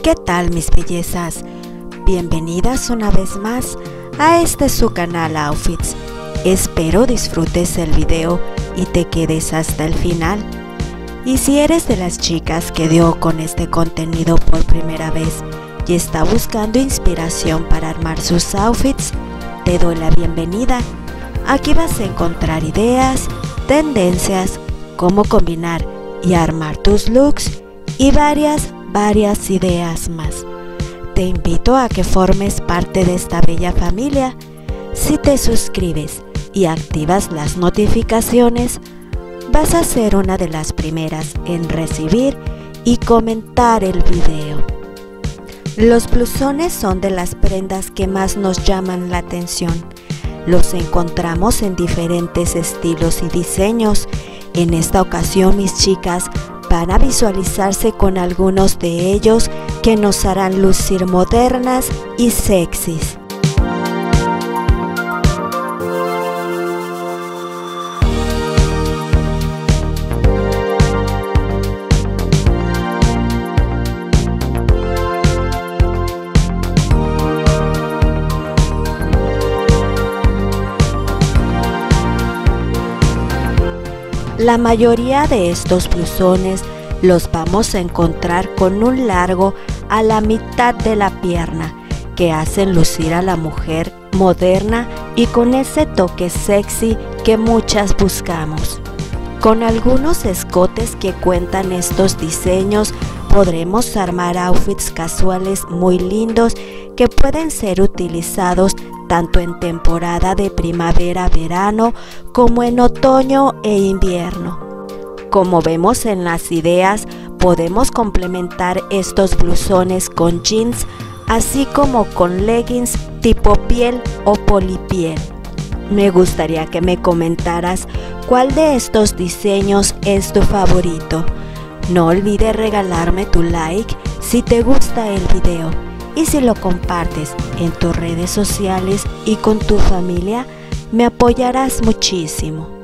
¿Qué tal, mis bellezas? Bienvenidas una vez más a este su canal Outfits. Espero disfrutes el video y te quedes hasta el final. Y si eres de las chicas que dio con este contenido por primera vez y está buscando inspiración para armar sus outfits, te doy la bienvenida. Aquí vas a encontrar ideas, tendencias, cómo combinar y armar tus looks y varias ideas más. Te invito a que formes parte de esta bella familia. Si te suscribes y activas las notificaciones, vas a ser una de las primeras en recibir y comentar el video. Los blusones son de las prendas que más nos llaman la atención. Los encontramos en diferentes estilos y diseños. En esta ocasión, mis chicas van a visualizarse con algunos de ellos que nos harán lucir modernas y sexys. La mayoría de estos blusones los vamos a encontrar con un largo a la mitad de la pierna, que hacen lucir a la mujer moderna y con ese toque sexy que muchas buscamos. Con algunos escotes que cuentan estos diseños, podremos armar outfits casuales muy lindos que pueden ser utilizados tanto en temporada de primavera-verano como en otoño e invierno. Como vemos en las ideas, podemos complementar estos blusones con jeans, así como con leggings tipo piel o polipiel. Me gustaría que me comentaras cuál de estos diseños es tu favorito. No olvides regalarme tu like si te gusta el video. Y si lo compartes en tus redes sociales y con tu familia, me apoyarás muchísimo.